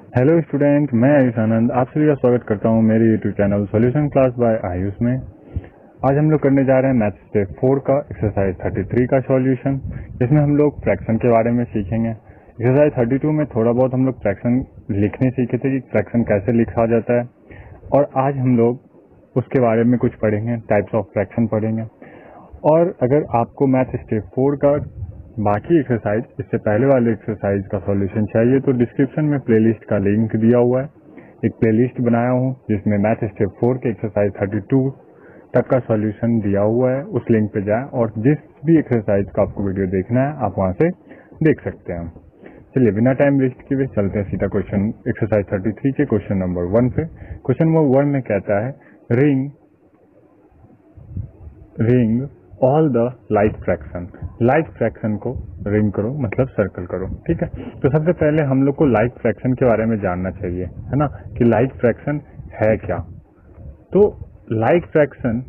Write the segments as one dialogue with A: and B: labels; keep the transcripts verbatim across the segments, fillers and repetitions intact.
A: Hello student, मैं आयुष आनंद आप सभी का स्वागत करता हूं मेरे YouTube channel solution class by Ayush में। आज हम लोग करने जा रहे हैं मैथ स्टेप फोर का एक्सरसाइज थर्टी थ्री का सॉल्यूशन, जिसमें हम लोग फ्रैक्शन के बारे में सीखेंगे। एक्सरसाइज थर्टी टू में थोड़ा बहुत हम लोग फ्रैक्शन लिखने सीखे थे कि फ्रैक्शन कैसे लिखा जाता है, और आज हम लोग उसके बारे में कुछ पढ़ेंगे, टाइप्स ऑफ फ्रैक्शन पढ़ेंगे। और अगर आपको मैथ स्टेप फोर का बाकी एक्सरसाइज, इससे पहले वाले एक्सरसाइज का सॉल्यूशन चाहिए तो डिस्क्रिप्शन में प्लेलिस्ट का लिंक दिया हुआ है। एक प्लेलिस्ट बनाया हूँ जिसमें मैथ स्टेप फोर के एक्सरसाइज थर्टी टू तक का सॉल्यूशन दिया हुआ है। उस लिंक पे जाएं और जिस भी एक्सरसाइज का आपको वीडियो देखना है आप वहां से देख सकते हैं। चलिए बिना टाइम वेस्ट किए चलते हैं सीधा क्वेश्चन एक्सरसाइज थर्टी थ्री के क्वेश्चन नंबर वन पे। क्वेश्चन नंबर वन में कहता है ring ring all the like fraction. Like fraction को रिंग करो मतलब सर्कल करो, ठीक है। तो सबसे पहले हम लोग को लाइक फ्रैक्शन के बारे में जानना चाहिए, है ना, कि लाइक फ्रैक्शन है क्या। तो लाइक फ्रैक्शन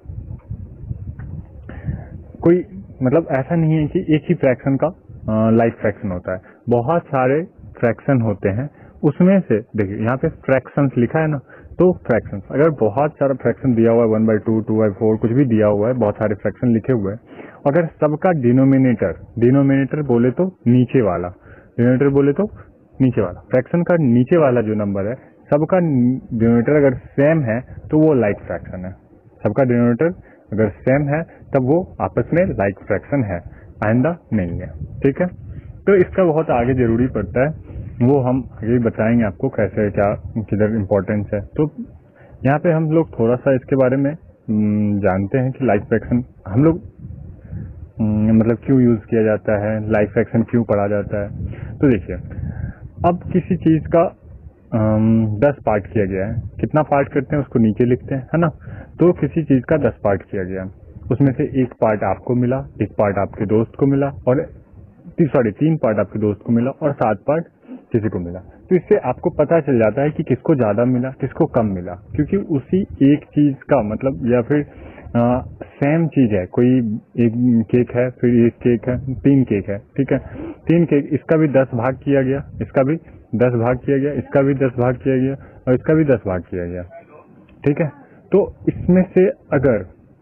A: कोई मतलब ऐसा नहीं है कि एक ही फ्रैक्शन का लाइक फ्रैक्शन होता है, बहुत सारे फ्रैक्शन होते हैं। उसमें से देखिए यहाँ पे फ्रैक्शंस लिखा है ना, तो फ्रैक्शंस अगर बहुत सारा फ्रैक्शन दिया हुआ है, one by two two by four कुछ भी दिया हुआ है, बहुत सारे फ्रैक्शन लिखे हुए हैं, अगर सबका डिनोमिनेटर डिनोमिनेटर बोले तो नीचे वाला डिनोमिनेटर बोले तो नीचे वाला फ्रैक्शन का नीचे वाला जो नंबर है, सबका डिनोमिनेटर अगर सेम है तो वो लाइक फ्रैक्शन है। सबका डिनोमिनेटर अगर सेम है तब वो आपस में लाइक फ्रैक्शन है, आइंदा नहीं है, ठीक है। तो इसका बहुत आगे जरूरी पड़ता है, वो हम आगे बताएंगे आपको कैसे क्या किधर इम्पोर्टेंस है। तो यहाँ पे हम लोग थोड़ा सा इसके बारे में जानते हैं कि लाइक फ्रैक्शन हम लोग मतलब क्यों यूज किया जाता है, लाइक फ्रैक्शन क्यों पढ़ा जाता है। तो देखिए, अब किसी चीज का दस पार्ट किया गया है, कितना पार्ट करते हैं उसको नीचे लिखते हैं, है ना। तो किसी चीज का दस पार्ट किया गया, उसमें से एक पार्ट आपको मिला, एक पार्ट आपके दोस्त को मिला, और सॉरी तीन पार्ट आपके दोस्त को मिला और सात पार्ट किसी को मिला। तो इससे आपको पता चल जाता है कि किसको ज्यादा मिला किसको कम मिला, क्योंकि उसी एक चीज का मतलब या फिर आ, सेम चीज है, कोई एक केक है, फिर एक केक है, तीन केक है, ठीक है। तीन केक, इसका भी दस भाग किया गया, इसका भी दस भाग किया गया, इसका भी दस भाग किया गया और इसका भी दस भाग किया गया, ठीक है। तो इसमें से अगर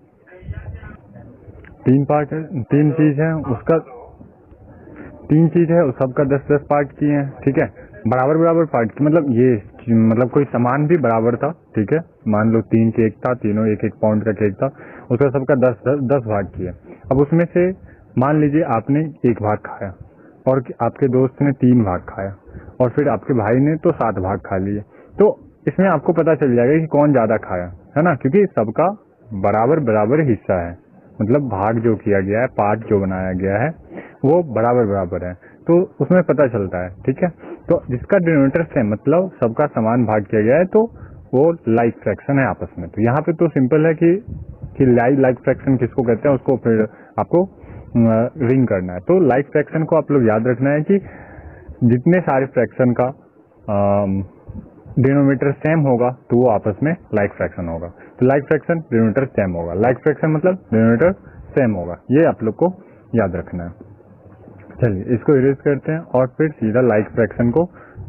A: तीन पार्ट है, तीन चीज है, उसका तीन चीज है, उस सबका दस दस पार्ट किए हैं, ठीक है। बराबर बराबर पार्ट की मतलब ये मतलब कोई सामान भी बराबर था, ठीक है। मान लो तीन केक था, तीनों एक एक पाउंड का केक था, उसका सबका दस दस, दस भाग किए। अब उसमें से मान लीजिए आपने एक भाग खाया और आपके दोस्त ने तीन भाग खाया और फिर आपके भाई ने तो सात भाग खा लिए। तो इसमें आपको पता चल जाएगा कि कौन ज्यादा खाया, है ना, क्योंकि सबका बराबर बराबर हिस्सा है, मतलब भाग जो किया गया है, पार्ट जो बनाया गया है वो बराबर बराबर है, तो उसमें पता चलता है, ठीक है। तो जिसका डिनोमिनेटर सेम मतलब सबका समान भाग किया गया है तो वो लाइक फ्रैक्शन है आपस में। तो यहाँ पे तो सिंपल है कि कि लाइक लाइक फ्रैक्शन किसको कहते हैं, उसको फिर आपको रिंग करना है। तो लाइक फ्रैक्शन को आप लोग याद रखना है कि जितने सारे फ्रैक्शन का डिनोमिनेटर सेम होगा तो वो आपस में लाइक फ्रैक्शन होगा। तो लाइक फ्रैक्शन डिनोमिनेटर सेम होगा, लाइक फ्रैक्शन मतलब डिनोमिनेटर सेम होगा, ये आप लोग को याद रखना है। चलिए इसको इरेज करते हैं और फिर सीधा लाइक फ्रैक्शन को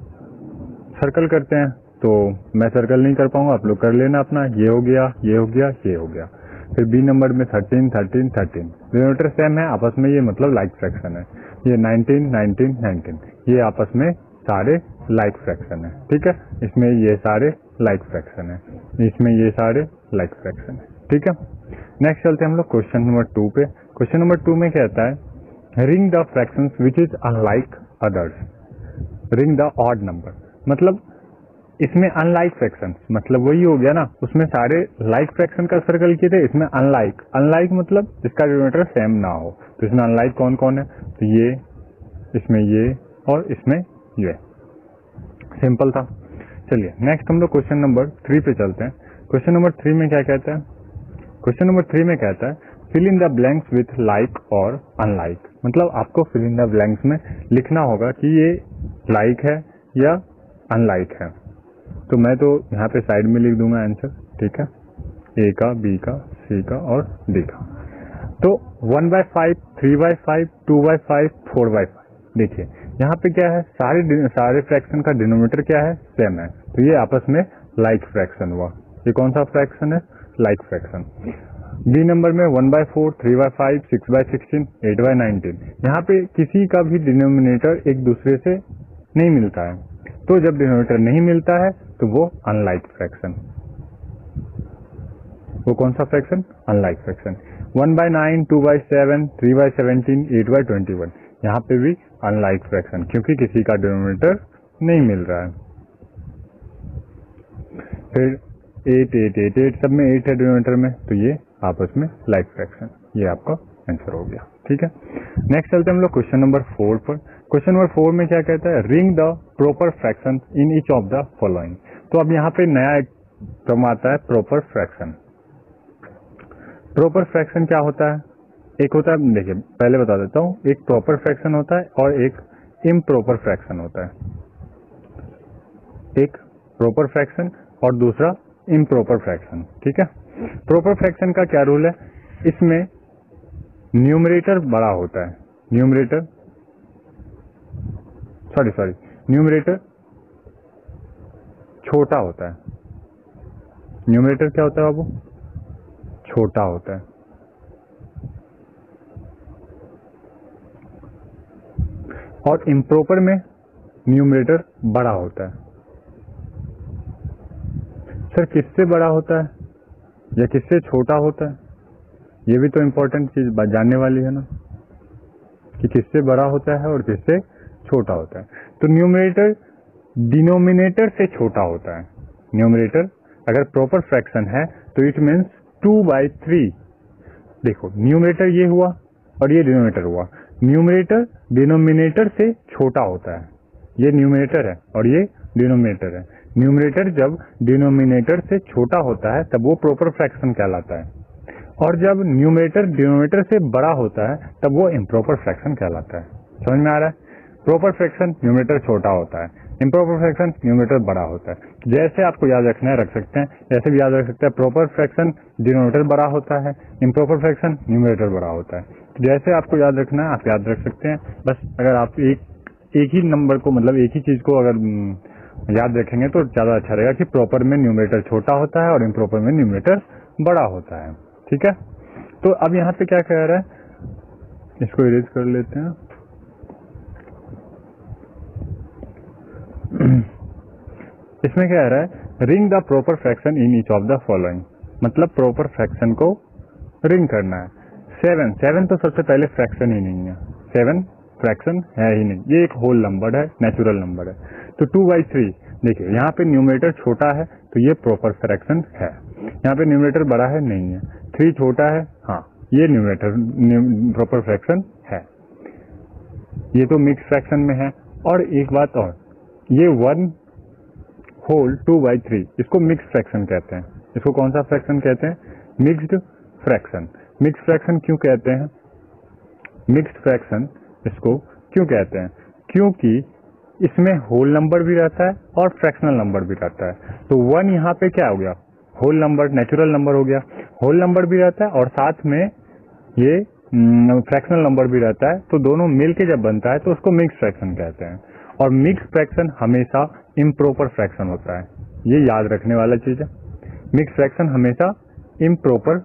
A: सर्कल करते हैं। तो मैं सर्कल नहीं कर पाऊंगा, आप लोग कर लेना अपना। ये हो गया, ये हो गया, ये हो गया। फिर बी नंबर में thirteen thirteen thirteen denominator same है आपस में, ये मतलब लाइक फ्रैक्शन है। ये नाइनटीन नाइनटीन नाइनटीन ये आपस में सारे लाइक फ्रैक्शन है, ठीक है। इसमें ये सारे लाइक फ्रैक्शन है, इसमें ये सारे लाइक फ्रैक्शन है, ठीक है। नेक्स्ट चलते हैं हम लोग क्वेश्चन नंबर टू पे। क्वेश्चन नंबर टू में कहता है ring the fractions which is unlike others. Ring the odd number मतलब इसमें अनलाइक फ्रैक्शन मतलब वही हो गया ना, उसमें सारे लाइक फ्रैक्शन का सर्कल किए थे, इसमें अनलाइक अनलाइक मतलब जिसका डिनोमिनेटर सेम ना हो। तो इसमें अनलाइक कौन कौन है, तो ये, इसमें ये और इसमें ये, सिंपल था। चलिए नेक्स्ट हम लोग क्वेश्चन नंबर थ्री पे चलते हैं। क्वेश्चन नंबर थ्री में क्या कहता है, क्वेश्चन नंबर थ्री में कहता है fill in the blanks with like और अनलाइक। मतलब आपको फिल इन द ब्लैंक्स में लिखना होगा कि ये लाइक है या अनलाइक है। तो मैं तो यहाँ पे साइड में लिख दूंगा आंसर, ठीक है, ए का, बी का, सी का और डी का। तो one by five, three by five, two by five, four by five. देखिए यहाँ पे क्या है, सारे सारे फ्रैक्शन का डिनोमिनेटर क्या है, सेम है, तो ये आपस में लाइक फ्रैक्शन हुआ। ये कौन सा फ्रैक्शन है, लाइक फ्रैक्शन। बी नंबर में one by four, three by five, six by sixteen, eight by nineteen, यहाँ पे किसी का भी डिनोमिनेटर एक दूसरे से नहीं मिलता है, तो जब डिनोमिनेटर नहीं मिलता है तो वो अनलाइक फ्रैक्शन। वो कौन सा fraction, unlike fraction. One by nine, two by seven, three by seventeen, eight by twenty one, यहाँ पे भी अनलाइक फ्रैक्शन, क्योंकि किसी का डिनोमिनेटर नहीं मिल रहा है। फिर एट एट एट एट, सब में एट है डिनोमिनेटर में, तो ये आपस में लाइक फ्रैक्शन। ये आपका आंसर हो गया, ठीक है। नेक्स्ट चलते हैं हम लोग क्वेश्चन नंबर फोर पर। क्वेश्चन नंबर फोर में क्या कहता है, ring the proper fraction in each of the following. तो अब यहाँ पे नया एक टर्म आता है, प्रॉपर फ्रैक्शन। प्रॉपर फ्रैक्शन क्या होता है, एक होता है, देखिए पहले बता देता हूँ, एक प्रॉपर फ्रैक्शन होता है और एक इम्प्रॉपर फ्रैक्शन होता है। एक प्रॉपर फ्रैक्शन और दूसरा इम्प्रॉपर फ्रैक्शन, ठीक है। प्रॉपर फ्रैक्शन का क्या रूल है, इसमें न्यूमरेटर बड़ा होता है, न्यूमरेटर सॉरी सॉरी न्यूमरेटर छोटा होता है। न्यूमरेटर क्या होता है बाबू, छोटा होता है। और इम्प्रॉपर में न्यूमरेटर बड़ा होता है। सर किससे बड़ा होता है या किससे छोटा होता है, ये भी तो इम्पोर्टेंट चीज जानने वाली है ना, कि किससे बड़ा होता है और किससे छोटा होता है। तो न्यूमरेटर डिनोमिनेटर से छोटा होता है। न्यूमरेटर अगर प्रॉपर फ्रैक्शन है तो it means two by three. देखो न्यूमरेटर ये हुआ और ये डिनोमिनेटर हुआ, न्यूमरेटर डिनोमिनेटर से छोटा होता है। ये न्यूमरेटर है और ये डिनोमिनेटर है। न्यूमरेटर जब डिनोमिनेटर से छोटा होता है तब वो प्रॉपर फ्रैक्शन कहलाता है, और जब न्यूमरेटर डिनोमिनेटर से बड़ा होता है तब वो इम्प्रॉपर फ्रैक्शन कहलाता है। समझ में आ रहा है, प्रॉपर फ्रैक्शन न्यूमरेटर छोटा होता है, इम्प्रॉपर फ्रैक्शन न्यूमरेटर बड़ा होता है। जैसे आपको याद रखना है रख सकते हैं, ऐसे भी याद रख सकते हैं, प्रॉपर फ्रैक्शन डिनोमिनेटर बड़ा होता है, इम्प्रॉपर फ्रैक्शन न्यूमरेटर बड़ा होता है। जैसे आपको याद रखना है आप याद रख सकते हैं। बस अगर आप एक एक ही नंबर को, मतलब एक ही चीज को अगर याद रखेंगे तो ज्यादा अच्छा रहेगा कि प्रॉपर में न्यूमरेटर छोटा होता है और इम्प्रॉपर में न्यूमरेटर बड़ा होता है, ठीक है। तो अब यहाँ पे क्या कह रहा है, इसको इरेज कर लेते हैं। इसमें क्या कह रहा है, ring the proper fraction in each of the following, मतलब प्रॉपर फ्रैक्शन को रिंग करना है। सेवन, सेवन तो सबसे पहले फ्रैक्शन ही नहीं है, सेवन फ्रैक्शन है ही नहीं, ये एक होल नंबर है, नेचुरल नंबर है। तो टू बाई थ्री, देखिए यहाँ पे न्यूमरेटर छोटा है तो ये प्रॉपर फ्रैक्शन है, यहाँ पे न्यूमरेटर बड़ा है नहीं है, थ्री छोटा है, हाँ ये न्यूमरेटर प्रॉपर फ्रैक्शन है, ये तो मिक्स फ्रैक्शन में है। और एक बात और, ये one whole two by three, इसको मिक्स फ्रैक्शन कहते हैं। इसको कौन सा फ्रैक्शन कहते हैं, मिक्स्ड फ्रैक्शन। मिक्स फ्रैक्शन क्यों कहते हैं, मिक्स्ड फ्रैक्शन इसको क्यों कहते हैं, क्योंकि इसमें होल नंबर भी रहता है और फ्रैक्शनल नंबर भी रहता है। तो वन यहाँ पे क्या हो गया, होल नंबर, नेचुरल नंबर हो गया, होल नंबर भी रहता है और साथ में ये फ्रैक्शनल नंबर भी रहता है, तो दोनों मिलके जब बनता है तो उसको मिक्स फ्रैक्शन कहते हैं। और मिक्स फ्रैक्शन हमेशा इम्प्रॉपर फ्रैक्शन होता है, ये याद रखने वाला चीज है। मिक्स फ्रैक्शन हमेशा इम्प्रॉपर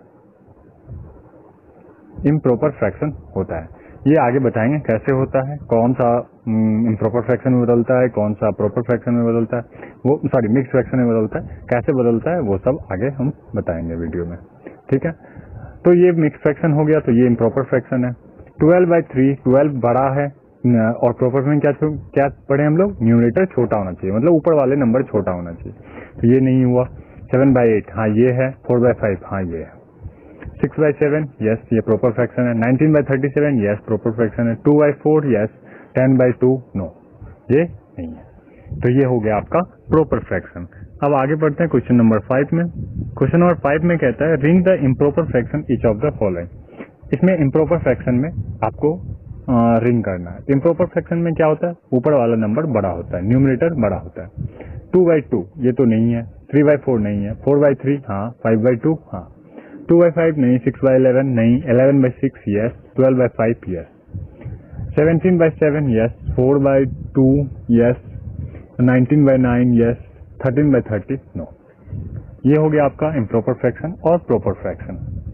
A: इम्प्रॉपर फ्रैक्शन होता है। ये आगे बताएंगे कैसे होता है, कौन सा इम्प्रॉपर फ्रैक्शन में बदलता है, कौन सा प्रॉपर फ्रैक्शन में बदलता है, वो सॉरी मिक्स फ्रैक्शन में बदलता है, कैसे बदलता है वो सब आगे हम बताएंगे वीडियो में, ठीक है। तो ये मिक्स फ्रैक्शन हो गया, तो ये इम्प्रॉपर फ्रैक्शन है। ट्वेल्व बाई थ्री, ट्वेल्व बड़ा है और प्रॉपर में क्या क्या पढ़े हम लोग, न्यूमरेटर छोटा होना चाहिए, मतलब ऊपर वाले नंबर छोटा होना चाहिए, तो ये नहीं हुआ। सेवन बाई एट, हाँ ये है। फोर बाई फाइव, हाँ ये है। सिक्स बाई सेवन, यस ये प्रॉपर फ्रैक्शन है। Nineteen by thirty seven, yes proper fraction है। Two by four, yes. Ten by two, no ये नहीं है। तो ये हो गया आपका प्रॉपर फ्रैक्शन। अब आगे बढ़ते हैं क्वेश्चन नंबर फाइव में। क्वेश्चन नंबर फाइव में कहता है ring the improper fraction each of the following. इसमें इम्प्रॉपर फ्रैक्शन में आपको रिंग करना है। इम्प्रॉपर फ्रैक्शन में क्या होता है, ऊपर वाला नंबर बड़ा होता है, न्यूमरेटर बड़ा होता है। टू बाई टू ये तो नहीं है, थ्री बाई फोर नहीं है, फोर बाई थ्री हाँ, फाइव बाई टू हाँ, टू बाई फाइव नहीं, सिक्स बाई इलेवन नहीं, eleven by six yes, twelve by five yes. Seventeen by seven yes, four by two yes, nineteen by nine yes, thirteen by thirty no. ये हो गया आपका improper fraction और proper fraction.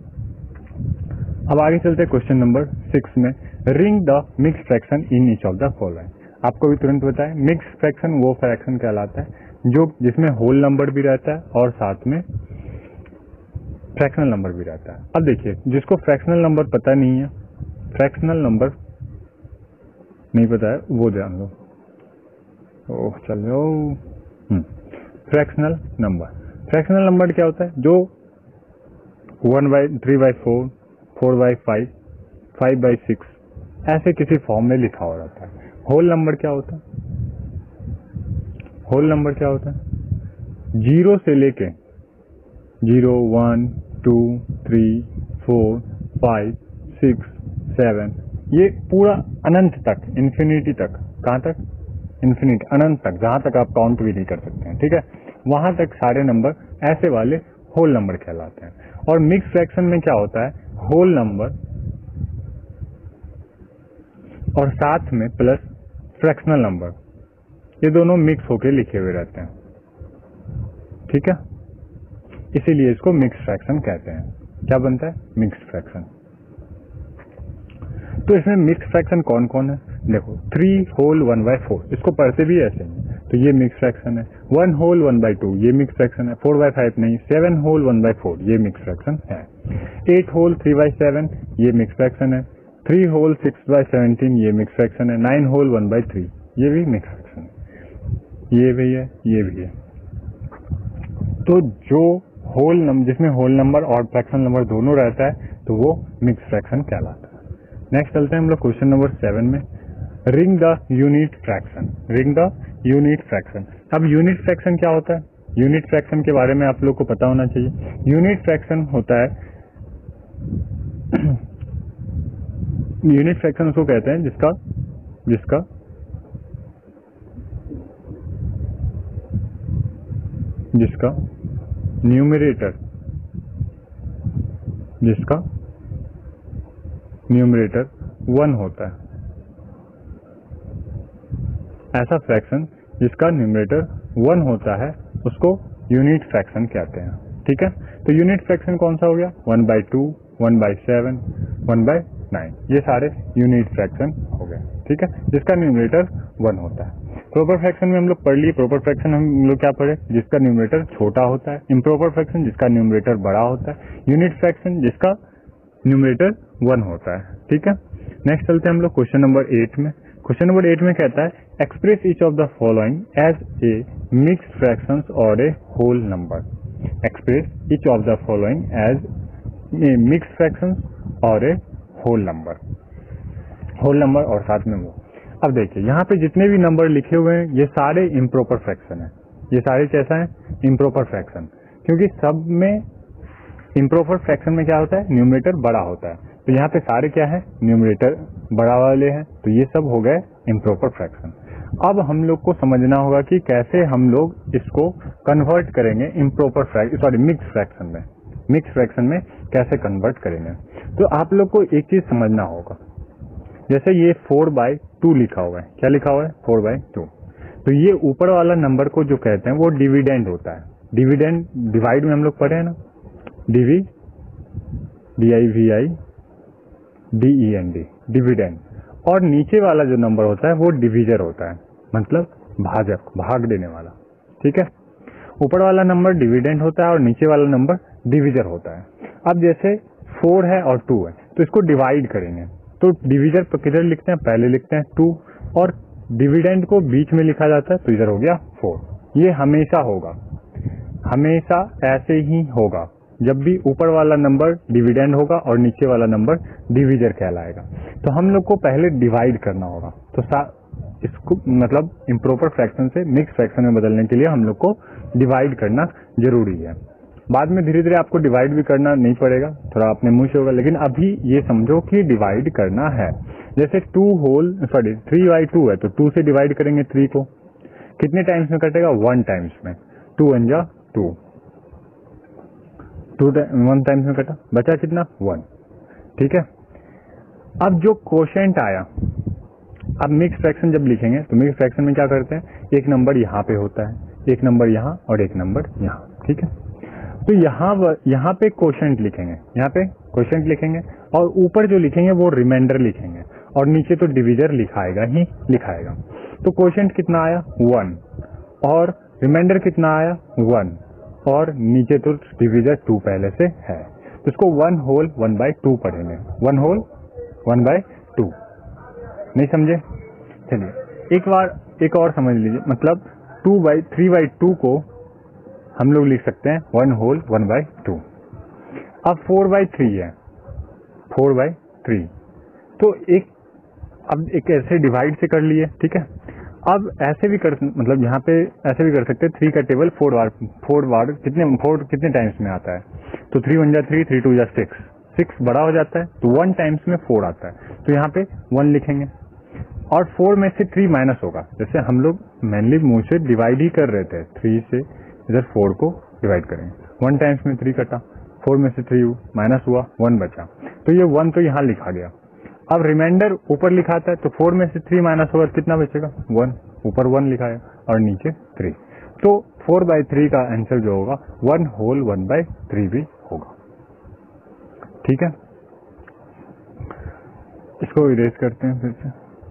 A: अब आगे चलते हैं क्वेश्चन नंबर सिक्स में, ring the mix fraction in each of the following. आपको भी तुरंत बताएं, मिक्स फ्रैक्शन वो फ्रैक्शन कहलाता है जो जिसमें होल नंबर भी रहता है और साथ में फ्रैक्शनल नंबर भी रहता है। अब देखिए, जिसको फ्रैक्शनल नंबर पता नहीं है, फ्रैक्शनल नंबर नहीं पता है वो ध्यान लो। ओह चलो, फ्रैक्शनल नंबर, फ्रैक्शनल नंबर क्या होता है? जो one by three by four, four by five, five by six ऐसे किसी फॉर्म में लिखा हो रहता है। होल नंबर क्या होता है? होल नंबर क्या होता है? जीरो से लेके zero, one, two, three, four, five, six, seven, ये पूरा अनंत तक, इन्फिनिटी तक। कहाँ तक? इन्फिनिटी, अनंत तक, जहां तक आप काउंट भी नहीं कर सकते हैं, ठीक है, वहां तक सारे नंबर ऐसे वाले होल नंबर कहलाते हैं। और मिक्स फ्रैक्शन में क्या होता है? होल नंबर और साथ में प्लस फ्रैक्शनल नंबर, ये दोनों मिक्स होके लिखे हुए रहते हैं, ठीक है, इसीलिए इसको मिक्स फ्रैक्शन कहते हैं। क्या बनता है? Mix fraction. तो इसमें मिक्स फ्रैक्शन कौन कौन है? देखो, three whole one by four, इसको पढ़ते भी ऐसे ही, तो ये मिक्स फ्रैक्शन है। One whole one by two, ये मिक्स फ्रैक्शन है। फोर बाई फाइव नहीं, seven whole one by four, ये मिक्स फ्रैक्शन है। Eight whole three by seven, ये मिक्स फ्रैक्शन है। Three whole six by seventeen, ये mix fraction है। Nine whole one by three, ये भी मिक्स फ्रैक्शन है। ये भी है, ये भी है। तो जो होल नंबर, जिसमें होल नंबर और फ्रैक्शनल नंबर दोनों रहता है, तो वो मिक्स फ्रैक्शन कहलाता है। नेक्स्ट चलते हैं हम लोग क्वेश्चन नंबर सेवन में, ring the unit fraction. Ring the unit fraction. अब यूनिट फ्रैक्शन क्या होता है? यूनिट फ्रैक्शन के बारे में आप लोग को पता होना चाहिए। यूनिट फ्रैक्शन होता है, यूनिट फ्रैक्शन उसको कहते हैं जिसका जिसका जिसका न्यूमरेटर जिसका न्यूमरेटर वन होता है। ऐसा फ्रैक्शन जिसका न्यूमरेटर वन होता है उसको यूनिट फ्रैक्शन कहते हैं, ठीक है। तो यूनिट फ्रैक्शन कौन सा हो गया? One by two, one by seven, one by nine, ये सारे यूनिट फ्रैक्शन हो गए, ठीक है, जिसका न्यूमरेटर वन होता है। प्रॉपर फ्रैक्शन में हम लोग पढ़ लिए, प्रॉपर फ्रैक्शन हम लोग क्या पढ़े? जिसका न्यूमरेटर छोटा होता है। इम्प्रॉपर फ्रैक्शन जिसका न्यूमरेटर बड़ा होता है। यूनिट फ्रैक्शन जिसका न्यूमरेटर वन होता है, ठीक है। नेक्स्ट चलते हैं हम लोग क्वेश्चन नंबर एट में। क्वेश्चन नंबर एट में कहता है, express each of the following as a mixed fractions or a whole number. Express each of the following as a mixed fractions or a whole number. Whole number और साथ में वो। अब देखिए, यहाँ पे जितने भी नंबर लिखे हुए हैं ये सारे इम्प्रॉपर फ्रैक्शन है। ये सारे कैसा है? इम्प्रॉपर फ्रैक्शन, क्योंकि सब में इम्प्रॉपर फ्रैक्शन में क्या होता है? न्यूमरेटर बड़ा होता है। तो यहाँ पे सारे क्या है? न्यूमरेटर बड़ा वाले हैं, तो ये सब हो गए इम्प्रॉपर फ्रैक्शन। अब हम लोग को समझना होगा कि कैसे हम लोग इसको कन्वर्ट करेंगे improper fraction, sorry mix fraction में। मिक्स फ्रैक्शन में कैसे कन्वर्ट करेंगे? तो आप लोग को एक चीज समझना होगा, जैसे ये फोर बाई टू लिखा हुआ है। क्या लिखा हुआ है? Four by two. तो ये ऊपर वाला नंबर को जो कहते हैं वो डिविडेंड होता है। डिविडेंड, डिवाइड में हम लोग पढ़े हैं ना, DV, D I V I D E N D, dividend. और नीचे वाला जो नंबर होता है वो डिविजर होता है, मतलब भाजक, भाग देने वाला, ठीक है। ऊपर वाला नंबर डिविडेंड होता है और नीचे वाला नंबर डिविजर होता है। अब जैसे फोर है और टू है, तो इसको डिवाइड करेंगे, तो डिविजर किधर लिखते हैं? पहले लिखते हैं टू, और डिविडेंड को बीच में लिखा जाता है, तो इधर हो गया फोर। ये हमेशा होगा, हमेशा ऐसे ही होगा। जब भी ऊपर वाला नंबर डिविडेंड होगा और नीचे वाला नंबर डिविजर कहलाएगा। तो हम लोग को पहले डिवाइड करना होगा, तो इसको मतलब इम्प्रॉपर फ्रैक्शन से मिक्स फ्रैक्शन में बदलने के लिए हम लोग को डिवाइड करना जरूरी है। बाद में धीरे धीरे आपको डिवाइड भी करना नहीं पड़ेगा, थोड़ा अपने मुंह से होगा, लेकिन अभी ये समझो कि डिवाइड करना है। जैसे two whole sorry three by two है, तो टू से डिवाइड करेंगे थ्री को, कितने टाइम्स में कटेगा? वन टाइम्स में। टू वन जा टू, टू वन टाइम्स में कटा, बचा कितना? वन, ठीक है। अब जो कोशेंट आया, अब मिक्स फ्रैक्शन जब लिखेंगे तो मिक्स फ्रैक्शन में क्या करते हैं, एक नंबर यहाँ पे होता है, एक नंबर यहाँ और एक नंबर यहाँ, ठीक है। तो यहाँ यहाँ पे कोशेंट लिखेंगे, यहाँ पे कोशेंट लिखेंगे और ऊपर जो लिखेंगे वो रिमाइंडर लिखेंगे और नीचे तो डिविजर लिखाएगा ही लिखाएगा। तो कोशेंट कितना आया वन और रिमाइंडर कितना आया वन और नीचे तो डिविजर टू पहले से है, तो इसको one whole one by two पढ़ेंगे, one whole one by two. नहीं समझे? चलिए एक बार एक और समझ लीजिए, मतलब two by three by two को हम लोग लिख सकते हैं one whole one by two. अब फोर बाई थ्री है, फोर बाई थ्री, तो एक अब एक ऐसे डिवाइड से कर लिए, ठीक है। अब ऐसे भी कर मतलब यहाँ पे ऐसे भी कर सकते हैं, थ्री का टेबल फोर बार फोर बार कितने फोर कितने टाइम्स में आता है, तो थ्री वन जा थ्री, थ्री टू जा सिक्स, सिक्स बड़ा हो जाता है तो वन टाइम्स में फोर आता है, तो यहाँ पे वन लिखेंगे और फोर में से थ्री माइनस होगा, जैसे हम लोग मेनली मुंह से डिवाइड ही कर रहे थे, थ्री से इधर फोर को डिवाइड करेंगे, वन टाइम्स में थ्री कटा, फोर में से थ्री माइनस हुआ, वन बचा, तो ये वन तो यहाँ लिखा गया। अब रिमाइंडर ऊपर लिखाता है तो फोर में से थ्री माइनस होगा कितना बचेगा, वन, ऊपर वन लिखा है और नीचे थ्री, तो फोर बाई थ्री का आंसर जो होगा one whole one by three भी होगा, ठीक है। इसको इरेज करते हैं फिर से।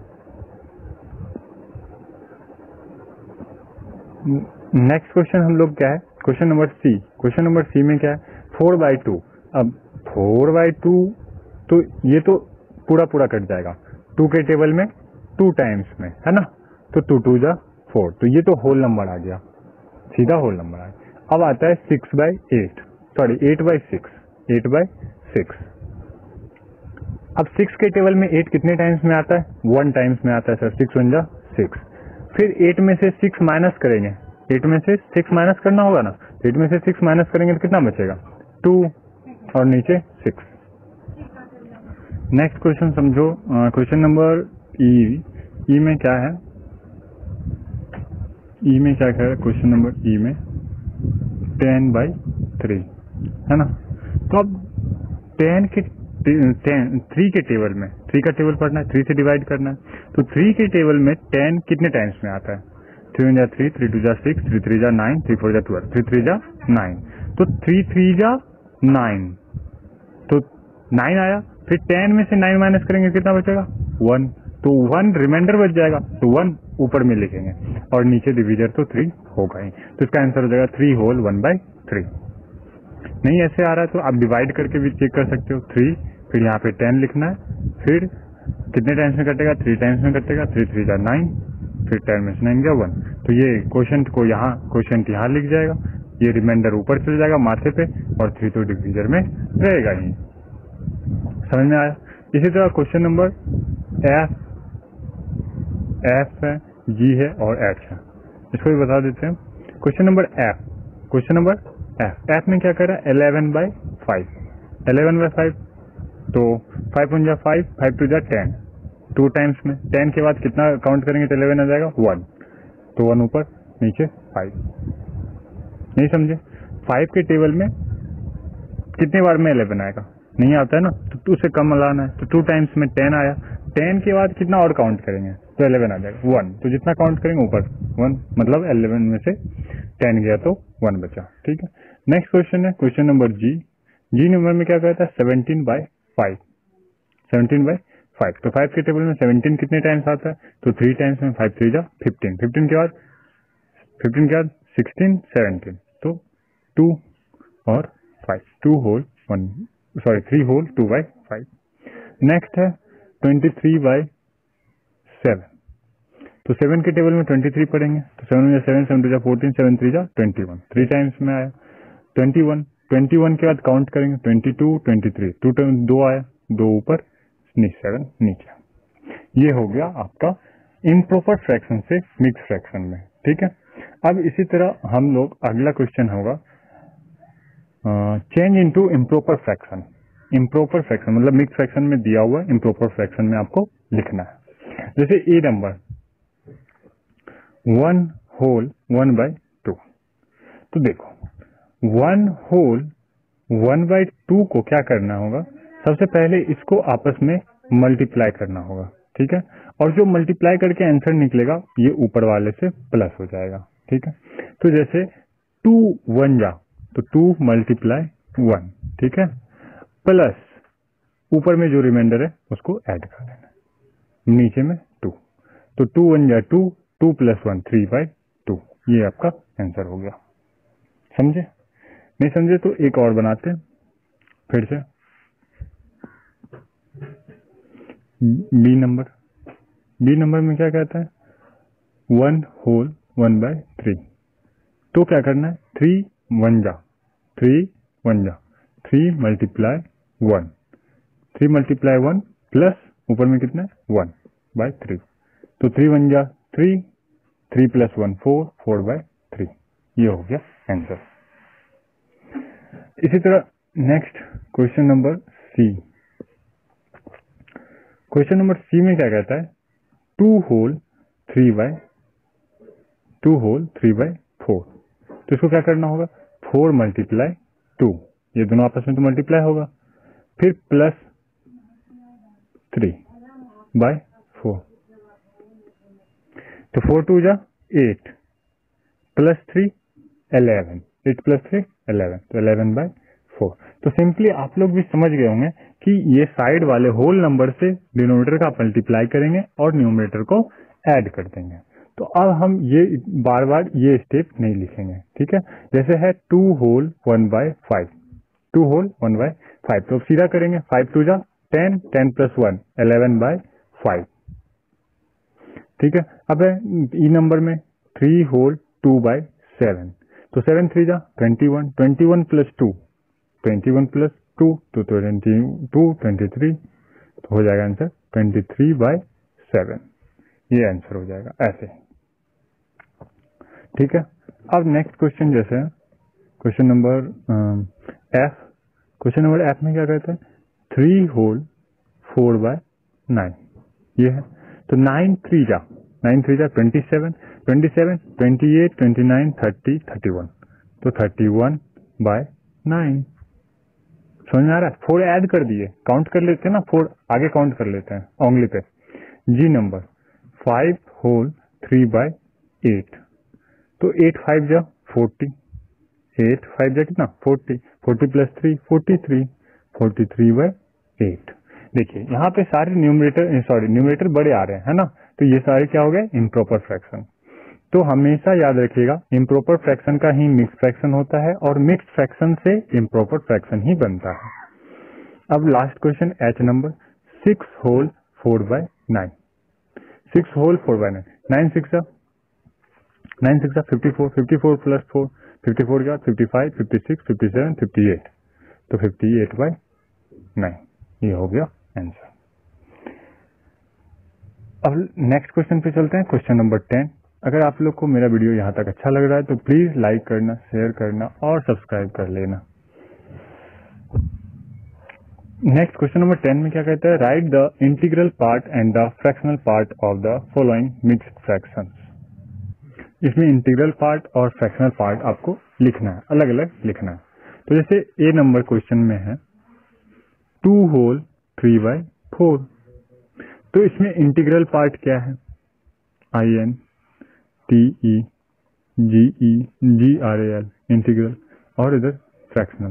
A: नेक्स्ट क्वेश्चन हम लोग क्या है, question number C. Question number C में क्या है, फोर बाई टू। अब फोर बाई टू तो ये तो पूरा पूरा कट जाएगा, टू के टेबल में टू टाइम्स में है ना, तो टू टू जा फोर, तो ये तो होल नंबर आ गया, सीधा होल नंबर आ गया। अब आता है six by eight, sorry eight by six, eight by six. अब सिक्स के टेबल में एट कितने टाइम्स में आता है, वन टाइम्स में आता है सर, सिक्स वन जा सिक्स। फिर एट में से सिक्स माइनस करेंगे, एट में से सिक्स माइनस करना होगा ना, एट में से सिक्स माइनस करेंगे तो कितना बचेगा, टू और नीचे सिक्स। नेक्स्ट क्वेश्चन समझो, क्वेश्चन नंबर ई। ई में क्या है, ई में क्या कह रहा है, क्वेश्चन नंबर ई में टेन बाई थ्री है ना। तो अब टेन के टेन थ्री के टेबल में, थ्री का टेबल पढ़ना है, थ्री से डिवाइड करना है, तो थ्री के टेबल में टेन कितने टाइम्स में आता है, थ्री वन जा थ्री, थ्री टू जा सिक्स, थ्री थ्री जा नाइन, थ्री फोर जा ट्वेल्व, थ्री थ्री जा नाइन, तो थ्री थ्री जा नाइन, तो नाइन आया। फिर टेन में से नाइन माइनस करेंगे कितना बचेगा, वन, तो वन रिमाइंडर बच जाएगा, तो वन ऊपर में लिखेंगे और नीचे डिविजर तो थ्री होगा ही, तो इसका आंसर हो जाएगा three whole one by three. नहीं ऐसे आ रहा है तो आप डिवाइड करके भी चेक कर सकते हो, थ्री फिर यहाँ पे टेन लिखना है, फिर कितने टाइम्स में कटेगा, थ्री टाइम्स में कटेगा, थ्री थ्री जा नाइन, फिर टेन में से नाइन गया वन, तो ये क्वेश्चन को यहाँ क्वेश्चन यहाँ लिख जाएगा, ये रिमाइंडर ऊपर चल जाएगा माथे पे और थ्री तो डिविजर में रहेगा ही। समझ में आया? इसी तरह क्वेश्चन नंबर एफ, एफ है, जी है और एच है, इसको भी बता देते हैं। Question number F, question number F, F में क्या कर रहा है, eleven by five, eleven by five, तो फाइव वन जा फाइव, फाइव टू जा टेन, टू टाइम्स में, टेन के बाद कितना काउंट करेंगे तो इलेवन आ जाएगा, वन, तो वन ऊपर नीचे फाइव। नहीं समझे? फाइव के टेबल में कितने बार में इलेवन आएगा, नहीं आता है ना, तो टू से कम लाना है, तो टू टाइम्स में टेन आया, टेन के बाद कितना और काउंट करेंगे तो इलेवन आ जाएगा, वन, तो जितना काउंट करेंगे ऊपर वन, मतलब इलेवन में से टेन गया तो वन बचा, ठीक है। नेक्स्ट क्वेश्चन है question number G. G number में क्या कहता है, seventeen by five, seventeen by five, तो फाइव के टेबल में सेवनटीन कितने टाइम्स आता है, तो थ्री टाइम्स में, फाइव थ्री जा फिफ्टीन, फिफ्टीन के बाद फिफ्टीन के बाद सिक्सटीन, सेवनटीन, तो टू और five, two whole one, sorry three whole two by five. Next है ट्वेंटी थ्री बाई सेवन, तो सेवन के टेबल में ट्वेंटी थ्री पढ़ेंगे, तो सेवन में सेवन, सेवन टू जा फोर्टीन, सेवन थ्री जा ट्वेंटी वन, थ्री टाइम्स में आया, ट्वेंटी वन, ट्वेंटी वन के बाद काउंट करेंगे twenty two, twenty three, two time दो आया, दो ऊपर सेवन नीचे। ये हो गया आपका इम्प्रॉपर फ्रैक्शन से मिक्स फ्रैक्शन में, ठीक है। अब इसी तरह हम लोग अगला क्वेश्चन होगा change into improper fraction. Improper fraction मतलब मिक्स फ्रैक्शन में दिया हुआ इम्प्रॉपर फ्रैक्शन में आपको लिखना है। जैसे A number one whole one by two, तो देखो one whole one by two को क्या करना होगा, सबसे पहले इसको आपस में मल्टीप्लाई करना होगा, ठीक है, और जो मल्टीप्लाई करके आंसर निकलेगा ये ऊपर वाले से प्लस हो जाएगा। ठीक है, तो जैसे टू वन जा तो टू मल्टीप्लाई वन, ठीक है, प्लस ऊपर में जो रिमाइंडर है उसको ऐड कर देना, नीचे में टू, तो टू वन जा two, two plus one three by two, ये आपका आंसर हो गया। समझे? नहीं समझे तो एक और बनाते हैं फिर से। बी नंबर, बी नंबर में क्या कहता है, one whole one by three, तो क्या करना है, थ्री वन जा थ्री वन जा three multiply one, three multiply one plus ऊपर में कितना है वन बाय थ्री, तो थ्री वन जा three, three plus one four, four by three, ये हो गया आंसर। इसी तरह next question number C, question number C में क्या कहता है, two whole three by two whole three by four, तो इसको क्या करना होगा, फोर मल्टीप्लाई टू, ये दोनों आपस में तो मल्टीप्लाई होगा, फिर प्लस थ्री बाय फोर, तो फोर टू जा eight, plus three eleven, eight plus three eleven, तो इलेवन बाय फोर। तो सिंपली आप लोग भी समझ गए होंगे कि ये साइड वाले होल नंबर से डिनोमिनेटर का मल्टीप्लाई करेंगे और न्यूमरेटर को ऐड कर देंगे। तो अब हम ये बार बार ये स्टेप नहीं लिखेंगे, ठीक है। जैसे है two whole one by five, two whole one by five, तो सीधा करेंगे, फाइव टू जा ten, ten plus one eleven by five, ठीक है। अब ई नंबर में three whole two by seven, तो सेवन थ्री जा twenty one, twenty one plus two, twenty one plus two तो ट्वेंटी टू, ट्वेंटी थ्री, तो हो जाएगा answer twenty three by seven, ये आंसर हो जाएगा ऐसे, ठीक है। अब नेक्स्ट क्वेश्चन जैसे question number F, question number F में क्या कहते हैं, three whole four by nine, ये है। तो नाइन थ्री जा नाइन थ्री जा twenty seven, twenty seven, twenty eight, twenty nine, thirty, thirty one, तो थर्टी वन बाय नाइन। समझ में आ रहा है? फोर ऐड कर दिए, काउंट कर लेते हैं ना, फोर आगे काउंट कर लेते हैं उंगली पे। G number five whole three by eight, तो एट फाइव जा फोर्टी, एट फाइव जा कितना forty, forty plus three forty three, forty three by eight. देखिए यहाँ पे सारे न्यूमरेटर सॉरी न्यूमरेटर बड़े आ रहे हैं, है ना, तो ये सारे क्या हो गए, इम्प्रॉपर फ्रैक्शन। तो हमेशा याद रखिएगा इम्प्रॉपर फ्रैक्शन का ही मिक्स फ्रैक्शन होता है और मिक्स फ्रैक्शन से इम्प्रॉपर फ्रैक्शन ही बनता है। अब last question H number, six whole four by nine, six whole four by nine, nine six nine six fifty four, fifty four plus four, fifty four का fifty five, fifty six, fifty seven, fifty eight, तो fifty eight by nine, ये हो गया answer. अब next question पे चलते हैं, question number ten. अगर आप लोग को मेरा वीडियो यहाँ तक अच्छा लग रहा है तो प्लीज लाइक करना, शेयर करना और सब्सक्राइब कर लेना। नेक्स्ट क्वेश्चन नंबर टेन में क्या कहता है, write the integral part and the fractional part of the following mixed fractions. इसमें इंटीग्रल पार्ट और फ्रैक्शनल पार्ट आपको लिखना है, अलग अलग लिखना है। तो जैसे ए नंबर क्वेश्चन में है two whole three by four, तो इसमें इंटीग्रल पार्ट क्या है, I N T E G E G R A L integral, और इधर फ्रैक्शनल,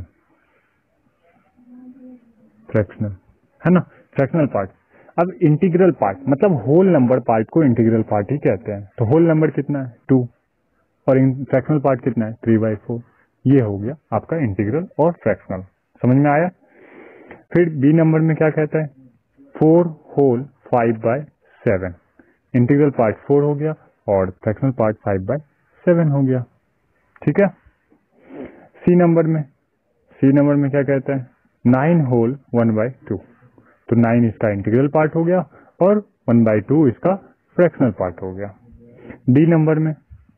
A: फ्रैक्शनल है ना, फ्रैक्शनल पार्ट। अब इंटीग्रल पार्ट मतलब होल नंबर पार्ट को इंटीग्रल पार्ट ही कहते हैं। तो होल नंबर कितना है टू और फ्रैक्शनल पार्ट कितना है थ्री बाई फोर, ये हो गया आपका इंटीग्रल और फ्रैक्शनल। समझ में आया? फिर बी नंबर में क्या कहता है, four whole five by seven, integral part four हो गया और fractional part five by seven हो गया, ठीक है। सी नंबर में सी नंबर में क्या कहता है, nine whole one by two, तो नाइन इसका इंटीग्रल पार्ट हो गया और वन बाई टू इसका फ्रैक्शनल पार्ट हो गया। डी नंबर में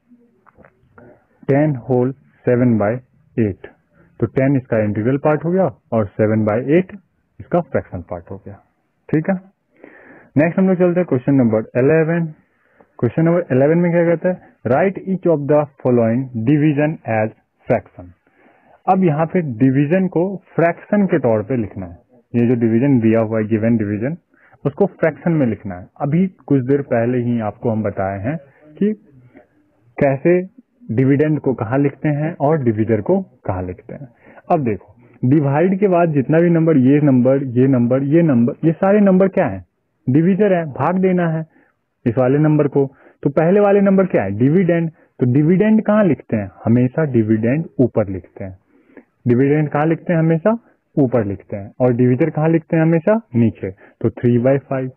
A: ten whole seven by eight, तो टेन इसका इंटीग्रल पार्ट हो गया और सेवन बाय एट इसका फ्रैक्शनल पार्ट हो गया, ठीक है। नेक्स्ट हम लोग चलते हैं question number eleven. Question number eleven में क्या कहता है, write each of the following division as fraction. अब यहाँ पे डिवीजन को फ्रैक्शन के तौर पे लिखना है। ये जो डिवीजन दिया हुआ है गिवन डिवीजन, उसको फ्रैक्शन में लिखना है। अभी कुछ देर पहले ही आपको हम बताए हैं कि कैसे डिविडेंड को कहाँ लिखते हैं और डिविजर को कहाँ लिखते हैं। अब देखो, डिवाइड के बाद जितना भी नंबर, ये नंबर, ये नंबर, ये नंबर, ये सारे नंबर क्या है? डिविजर है, भाग देना है इस वाले नंबर को। तो पहले वाले नंबर क्या है? डिविडेंड। तो डिविडेंड कहाँ लिखते हैं? हमेशा डिविडेंड ऊपर लिखते हैं। डिविडेंड कहाँ लिखते हैं? हमेशा ऊपर लिखते हैं। और डिविजर कहाँ लिखते हैं? हमेशा नीचे। तो three by five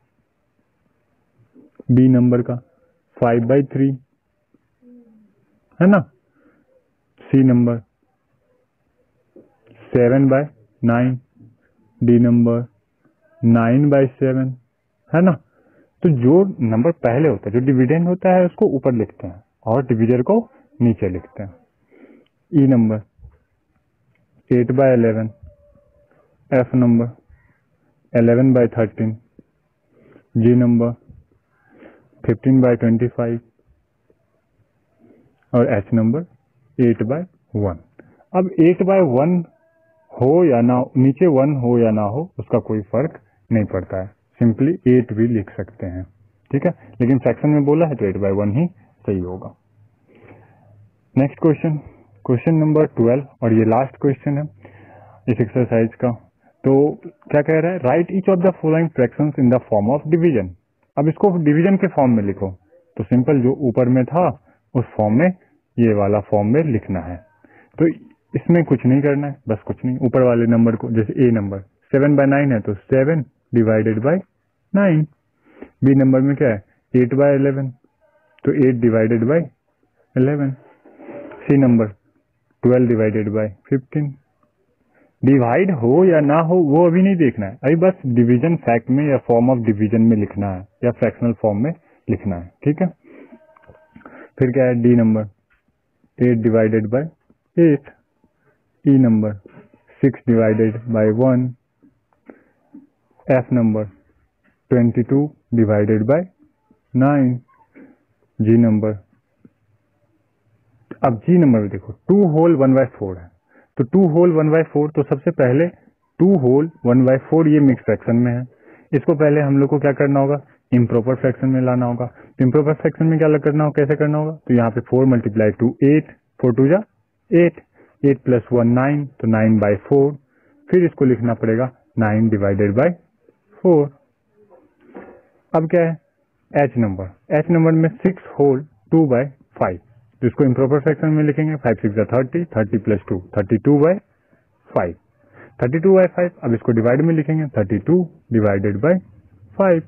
A: B number का, फाइव बाई थ्री है ना C number, seven by nine D number, nine by seven है ना। तो जो नंबर पहले होता है, जो डिविडेंड होता है, उसको ऊपर लिखते हैं और डिविजर को नीचे लिखते हैं। E number eight by eleven, F number eleven by thirteen, G number fifteen by twenty five और H number eight by one. अब एट बाय वन हो या ना, नीचे वन हो या ना हो, उसका कोई फर्क नहीं पड़ता है, सिंपली एट भी लिख सकते हैं, ठीक है। लेकिन फ्रैक्शन में बोला है तो एट बाय वन ही सही होगा। Next question, question number twelve, और ये लास्ट क्वेश्चन है इस एक्सरसाइज का। तो क्या कह रहा है? Write each of the following fractions in the form of division. अब इसको डिवीजन के फॉर्म में लिखो। तो सिंपल, जो ऊपर में था उस फॉर्म में ये वाला फॉर्म में लिखना है। तो इसमें कुछ नहीं करना है, बस कुछ नहीं, ऊपर वाले नंबर को, जैसे A number seven by nine है तो seven divided by nine. B number में क्या है? एट बाय इलेवन, तो eight divided by eleven. C number twelve divided by fifteen. Divide हो या ना हो वो अभी नहीं देखना है, अभी बस डिवीजन फैक्ट में या फॉर्म ऑफ डिवीजन में लिखना है या फ्रैक्शनल फॉर्म में लिखना है, ठीक है। फिर क्या है? D number eight divided by eight. E number six divided by one. F number twenty two divided by nine. G number, अब जी नंबर में देखो two whole one by four है, तो two whole one by four, तो सबसे पहले two whole one by four ये mix fraction में है, इसको पहले हम लोग को क्या करना होगा? इम्प्रॉपर फ्रैक्शन में लाना होगा। इम्प्रॉपर फ्रैक्शन में क्या करना होगा, कैसे करना होगा? तो यहाँ पे four multiply two eight, four two जा eight, eight plus one nine, तो नाइन बाय फोर। फिर इसको लिखना पड़ेगा नाइन डिवाइडेड बाय फोर। अब क्या है? एच नंबर, एच नंबर में six whole two by five, तो इसको इम्प्रॉपर फ्रैक्शन में लिखेंगे, फाइव सिक्स जा thirty, thirty plus two, thirty two by five, thirty two by five. अब इसको डिवाइड में लिखेंगे, thirty two divided by five.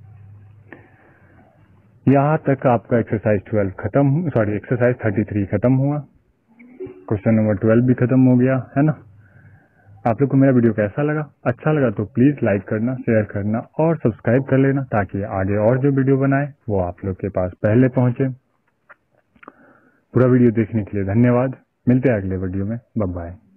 A: यहां तक आपका एक्सरसाइज ट्वेल्व खत्म, सॉरी एक्सरसाइज थर्टी थ्री खत्म हुआ। क्वेश्चन नंबर ट्वेल्व भी खत्म हो गया है ना। आप लोग को मेरा वीडियो कैसा लगा? अच्छा लगा तो प्लीज लाइक करना, शेयर करना और सब्सक्राइब कर लेना, ताकि आगे और जो वीडियो बनाए वो आप लोग के पास पहले पहुंचे। पूरा वीडियो देखने के लिए धन्यवाद। मिलते हैं अगले वीडियो में। Bye bye.